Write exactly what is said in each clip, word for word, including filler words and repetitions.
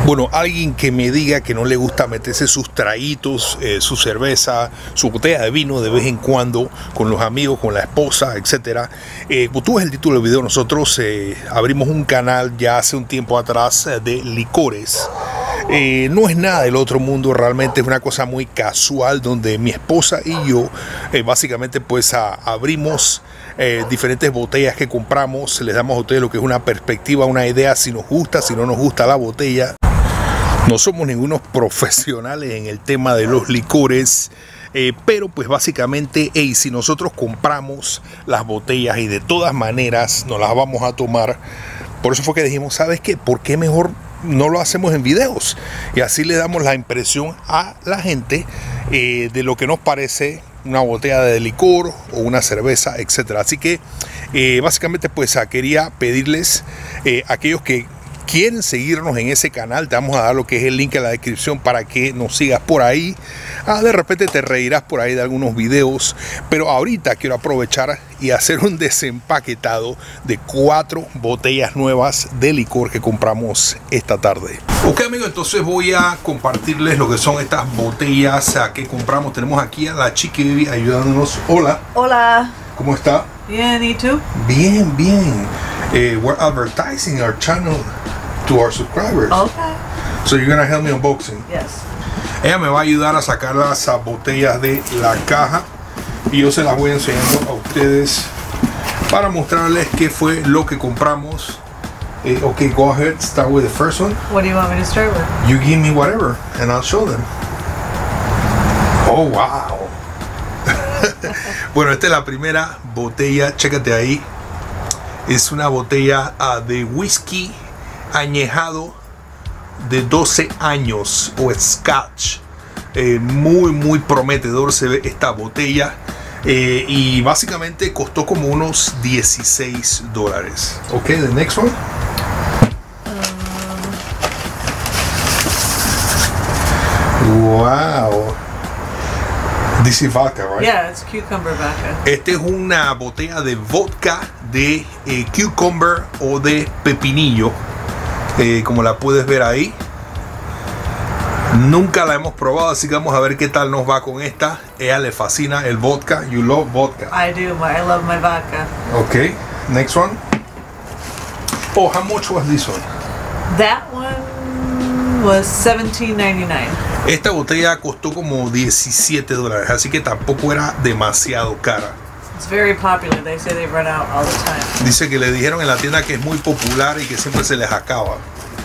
Bueno, alguien que me diga que no le gusta meterse sus traguitos, eh, su cerveza, su botella de vino de vez en cuando con los amigos, con la esposa, etcétera. Eh, pues tú ves el título del video. Nosotros eh, abrimos un canal ya hace un tiempo atrás eh, de licores. Eh, no es nada del otro mundo, realmente es una cosa muy casual donde mi esposa y yo eh, básicamente pues a, abrimos eh, diferentes botellas que compramos, les damos a ustedes lo que es una perspectiva, una idea, si nos gusta, si no nos gusta la botella. No somos ningunos profesionales en el tema de los licores, eh, pero pues básicamente, hey, si nosotros compramos las botellas y de todas maneras nos las vamos a tomar, por eso fue que dijimos, ¿sabes qué? ¿Por qué mejor no lo hacemos en videos? Y así le damos la impresión a la gente eh, de lo que nos parece una botella de licor o una cerveza, etcétera. Así que eh, básicamente pues quería pedirles eh, a aquellos que quieren seguirnos en ese canal, te vamos a dar lo que es el link en la descripción para que nos sigas por ahí. Ah, de repente te reirás por ahí de algunos videos, pero ahorita quiero aprovechar y hacer un desempaquetado de cuatro botellas nuevas de licor que compramos esta tarde. Ok, amigos, entonces voy a compartirles lo que son estas botellas que compramos. Tenemos aquí a la Chiqui Baby ayudándonos. Hola. Hola. ¿Cómo está? Bien, ¿y tú? Bien, bien. Uh, we're advertising our channel to our subscribers. Okay. So you're gonna help me unboxing. Yes. Ella me va a ayudar a sacar las botellas de la caja y yo se las voy enseñando a ustedes para mostrarles qué fue lo que compramos. Eh, okay, go ahead, start with the first one. What do you want me to start with? You give me whatever and I'll show them. Oh, wow. Bueno, esta es la primera botella, chécate ahí. Es una botella uh, de whisky añejado de doce años o scotch. Eh, muy muy prometedor se ve esta botella eh, y básicamente costó como unos dieciséis dólares. Ok, the next one. Um, wow. This is vodka, right? Yeah, it's cucumber vodka. Este es una botella de vodka de eh, cucumber o de pepinillo, eh, como la puedes ver ahí. Nunca la hemos probado, así que vamos a ver qué tal nos va con esta. Ella le fascina el vodka. You love vodka. I do. I love my vodka. Okay, next one. Oh, how much was this one? That one was seventeen ninety-nine. Esta botella costó como diecisiete dólares, así que tampoco era demasiado cara. It's very popular. They say they run out all the time. Dice que le dijeron en la tienda que es muy popular y que siempre se les acaba.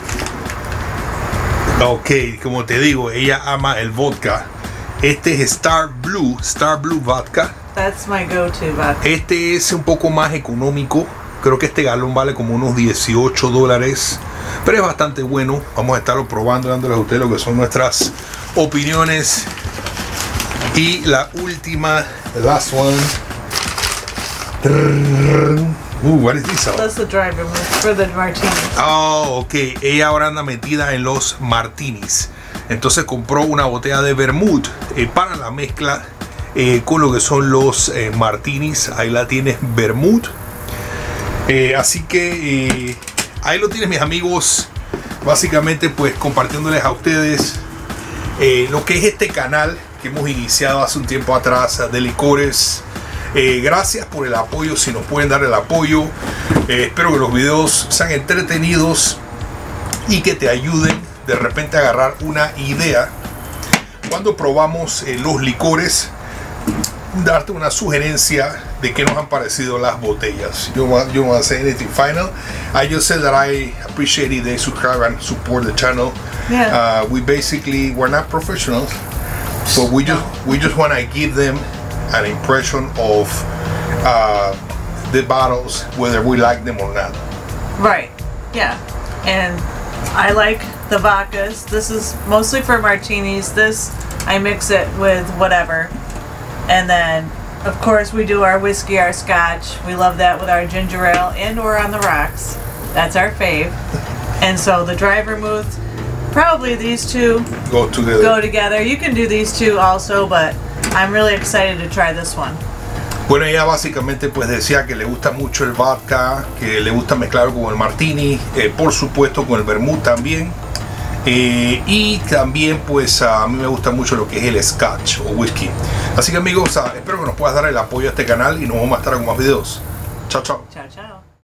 Ok, como te digo, ella ama el vodka. Este es Star Blue, Star Blue Vodka. That's my go-to vodka. Este es un poco más económico. Creo que este galón vale como unos dieciocho dólares. Pero es bastante bueno. Vamos a estarlo probando, dándoles a ustedes lo que son nuestras opiniones. Y la última, the last one. Uh, what is this? That's the driver for the martinis. Oh, ok. Ella ahora anda metida en los martinis. Entonces compró una botella de vermouth eh, para la mezcla eh, con lo que son los eh, martinis. Ahí la tienes, vermouth. Eh, así que eh, ahí lo tienes, mis amigos. Básicamente pues compartiéndoles a ustedes eh, lo que es este canal que hemos iniciado hace un tiempo atrás de licores. Eh, gracias por el apoyo, si nos pueden dar el apoyo. Eh, espero que los videos sean entretenidos y que te ayuden de repente a agarrar una idea cuando probamos eh, los licores, darte una sugerencia de qué nos han parecido las botellas. You want, you want to say anything final? I just said that I appreciate it. They subscribe and support the channel. Yeah. Uh, we basically, we're not professionals, so we just we just want to give them an impression of uh, the bottles, whether we like them or not. Right. Yeah. And I like the vodkas. This is mostly for martinis. This, I mix it with whatever. And then, of course, we do our whiskey, our scotch. We love that with our ginger ale and or on the rocks. That's our fave. And so the dry vermouth, probably these two Go together. go together. You can do these two also, but I'm really excited to try this one. Bueno, ella básicamente pues decía que le gusta mucho el vodka, que le gusta mezclarlo con el martini, eh, por supuesto con el vermouth también. Eh, y también pues a mí me gusta mucho lo que es el Scotch o whisky. Así que amigos, uh, espero que nos puedas dar el apoyo a este canal y nos vamos a estar con más videos. Chao, chao. Chao, chao.